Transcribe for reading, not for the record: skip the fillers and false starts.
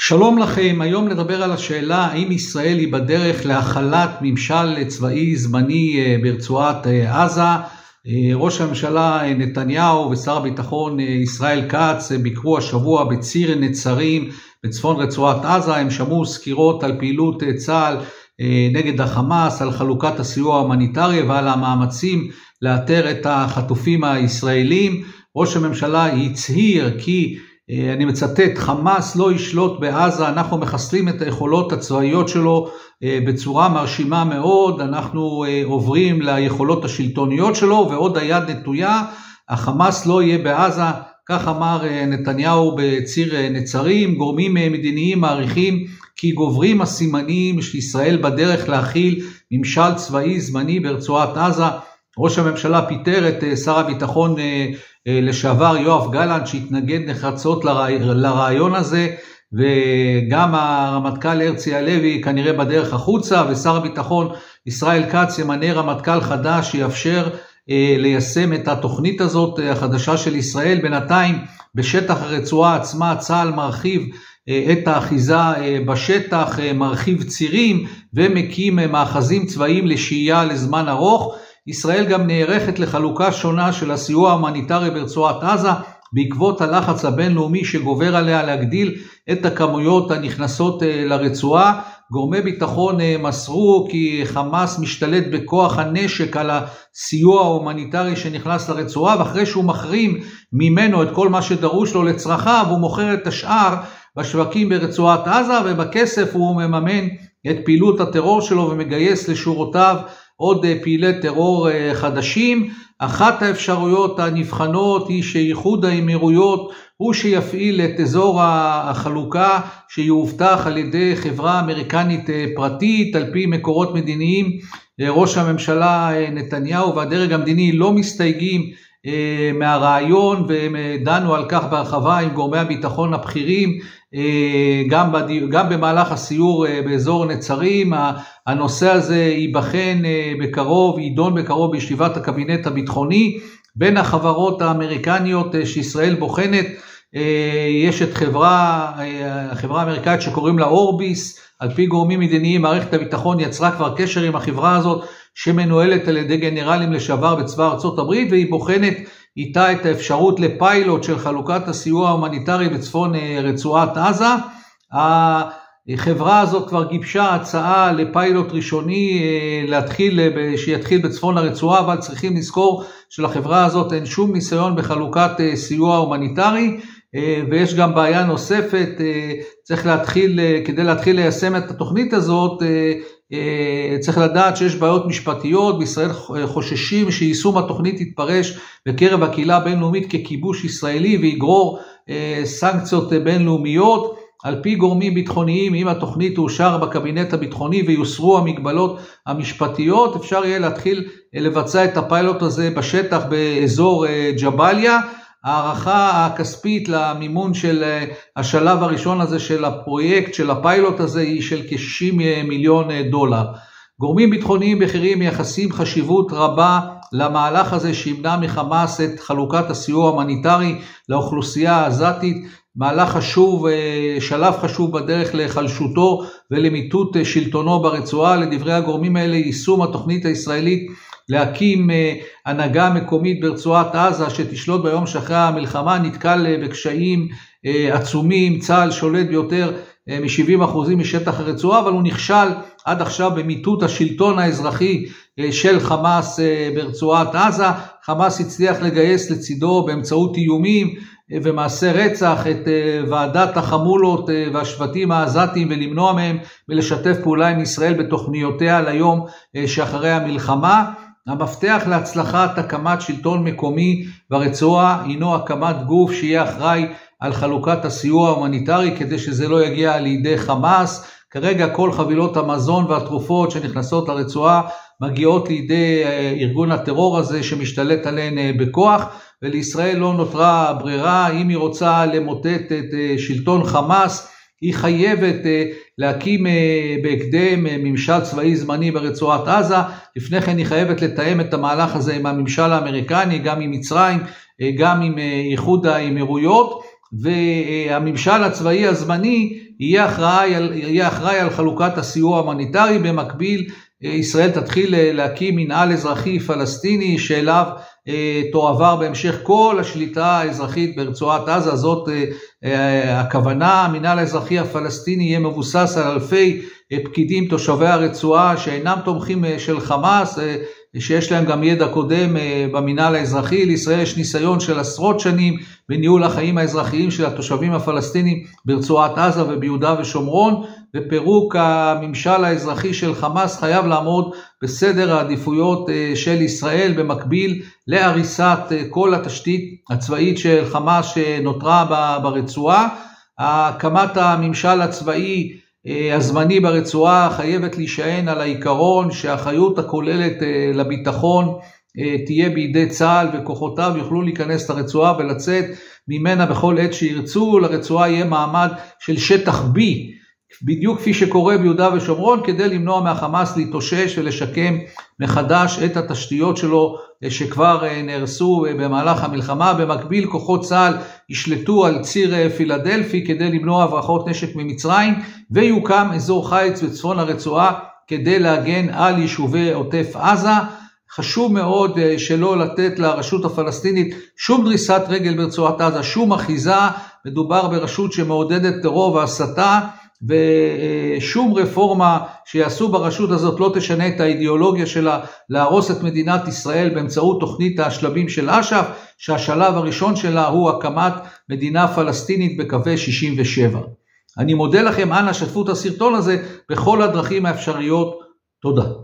שלום לכם, היום נדבר על השאלה האם ישראל היא בדרך להחלת ממשל צבאי זמני ברצועת עזה. ראש הממשלה נתניהו ושר הביטחון ישראל כץ ביקרו השבוע בציר נצרים בצפון רצועת עזה. הם שמעו סקירות על פעילות צה"ל נגד החמאס, על חלוקת הסיוע ההומניטרי ועל המאמצים לאתר את החטופים הישראלים. ראש הממשלה הצהיר כי אני מצטט, חמאס לא ישלוט בעזה, אנחנו מחסלים את היכולות הצבאיות שלו בצורה מרשימה מאוד, אנחנו עוברים ליכולות השלטוניות שלו ועוד היד נטויה, החמאס לא יהיה בעזה, כך אמר נתניהו בציר נצרים. גורמים מדיניים מעריכים כי גוברים הסימנים שישראל בדרך להכיל ממשל צבאי זמני ברצועת עזה. ראש הממשלה פיטר את שר הביטחון לשעבר יואב גלנט שהתנגד נחרצות לרעיון הזה, וגם הרמטכ"ל הרצי הלוי כנראה בדרך החוצה, ושר הביטחון ישראל כץ ימנה רמטכ"ל חדש שיאפשר ליישם את התוכנית הזאת החדשה של ישראל. בינתיים בשטח הרצועה עצמה צה"ל מרחיב את האחיזה בשטח, מרחיב צירים ומקים מאחזים צבאיים לשהייה לזמן ארוך. ישראל גם נערכת לחלוקה שונה של הסיוע ההומניטרי ברצועת עזה בעקבות הלחץ הבינלאומי שגובר עליה להגדיל את הכמויות הנכנסות לרצועה. גורמי ביטחון מסרו כי חמאס משתלט בכוח הנשק על הסיוע ההומניטרי שנכנס לרצועה, ואחרי שהוא מחרים ממנו את כל מה שדרוש לו לצרכיו, הוא מוכר את השאר בשווקים ברצועת עזה, ובכסף הוא מממן את פעילות הטרור שלו ומגייס לשורותיו עוד פעילי טרור חדשים. אחת האפשרויות הנבחנות היא שאיחוד האמירויות הוא שיפעיל את אזור החלוקה שיובטח על ידי חברה אמריקנית פרטית. על פי מקורות מדיניים, ראש הממשלה נתניהו והדרג המדיני לא מסתייגים מהרעיון, והם דנו על כך בהרחבה עם גורמי הביטחון הבכירים גם במהלך הסיור באזור נצרים. הנושא הזה יידון בקרוב בישיבת הקבינט הביטחוני. בין החברות האמריקניות שישראל בוחנת יש את החברה האמריקאית שקוראים לה אורביס. על פי גורמים מדיניים מערכת הביטחון יצרה כבר קשר עם החברה הזאת שמנוהלת על ידי גנרלים לשעבר בצבא ארצות הברית, והיא בוחנת איתה את האפשרות לפיילוט של חלוקת הסיוע ההומניטרי בצפון רצועת עזה. החברה הזאת כבר גיבשה הצעה לפיילוט ראשוני שיתחיל בצפון הרצועה, אבל צריכים לזכור שלחברה הזאת אין שום ניסיון בחלוקת סיוע הומניטרי, ויש גם בעיה נוספת. כדי להתחיל ליישם את התוכנית הזאת צריך לדעת שיש בעיות משפטיות. בישראל חוששים שיישום התוכנית יתפרש בקרב הקהילה הבינלאומית ככיבוש ישראלי ויגרור סנקציות בינלאומיות. על פי גורמים ביטחוניים, אם התוכנית תאושר בקבינט הביטחוני ויוסרו המגבלות המשפטיות, אפשר יהיה להתחיל לבצע את הפיילוט הזה בשטח באזור ג'באליה. הערכה הכספית למימון של השלב הראשון הזה של הפרויקט, של הפיילוט הזה, היא של כ-60 מיליון דולר. גורמים ביטחוניים בכירים מייחסים חשיבות רבה למהלך הזה שימנע מחמאס את חלוקת הסיוע ההומניטרי לאוכלוסייה העזתית. מהלך חשוב, שלב חשוב בדרך לחלשותו ולמיטוט שלטונו ברצועה. לדברי הגורמים האלה, יישום התוכנית הישראלית להקים הנהגה מקומית ברצועת עזה שתשלוט ביום שאחרי המלחמה נתקל בקשיים עצומים. צה"ל שולט ביותר מ-70% משטח הרצועה, אבל הוא נכשל עד עכשיו במיטוט השלטון האזרחי של חמאס ברצועת עזה. חמאס הצליח לגייס לצידו באמצעות איומים ומעשה רצח את ועדת החמולות והשבטים העזתיים ולמנוע מהם ולשתף פעולה עם ישראל בתוכניותיה ליום שאחרי המלחמה. המפתח להצלחת הקמת שלטון מקומי ברצועה הינו הקמת גוף שיהיה אחראי על חלוקת הסיוע ההומניטרי כדי שזה לא יגיע לידי חמאס. כרגע כל חבילות המזון והתרופות שנכנסות לרצועה מגיעות לידי ארגון הטרור הזה שמשתלט עליהן בכוח, ולישראל לא נותרה ברירה. אם היא רוצה למוטט את שלטון חמאס, היא חייבת להקים בהקדם ממשל צבאי זמני ברצועת עזה. לפני כן היא חייבת לתאם את המהלך הזה עם הממשל האמריקני, גם עם מצרים, גם עם איחוד האמירויות, והממשל הצבאי הזמני יהיה אחראי על חלוקת הסיוע ההומניטרי. במקביל, ישראל תתחיל להקים מנהל אזרחי פלסטיני שאליו תועבר בהמשך כל השליטה האזרחית ברצועת עזה. זאת הכוונה. המנהל האזרחי הפלסטיני יהיה מבוסס על אלפי פקידים תושבי הרצועה שאינם תומכים של חמאס, שיש להם גם ידע קודם במנהל האזרחי. לישראל יש ניסיון של עשרות שנים בניהול החיים האזרחיים של התושבים הפלסטינים ברצועת עזה וביהודה ושומרון, ופירוק הממשל האזרחי של חמאס חייב לעמוד בסדר העדיפויות של ישראל, במקביל להריסת כל התשתית הצבאית של חמאס שנותרה ברצועה. הקמת הממשל הצבאי הזמני ברצועה חייבת להישען על העיקרון שהאחריות הכוללת לביטחון תהיה בידי צה"ל, וכוחותיו יוכלו להיכנס לרצועה ולצאת ממנה בכל עת שירצו. לרצועה יהיה מעמד של שטח B, בדיוק כפי שקורה ביהודה ושומרון, כדי למנוע מהחמאס להתאושש ולשקם מחדש את התשתיות שלו שכבר נהרסו במהלך המלחמה. במקביל, כוחות צה"ל ישלטו על ציר פילדלפי כדי למנוע הברחות נשק ממצרים, ויוקם אזור חיץ בצפון הרצועה כדי להגן על יישובי עוטף עזה. חשוב מאוד שלא לתת לרשות הפלסטינית שום דריסת רגל ברצועת עזה, שום אחיזה. מדובר ברשות שמעודדת טרור והסתה, ושום רפורמה שיעשו ברשות הזאת לא תשנה את האידיאולוגיה שלה להרוס את מדינת ישראל באמצעות תוכנית השלבים של אש"ף, שהשלב הראשון שלה הוא הקמת מדינה פלסטינית בקווי 67. אני מודה לכם, אנא שתפו את הסרטון הזה בכל הדרכים האפשריות. תודה.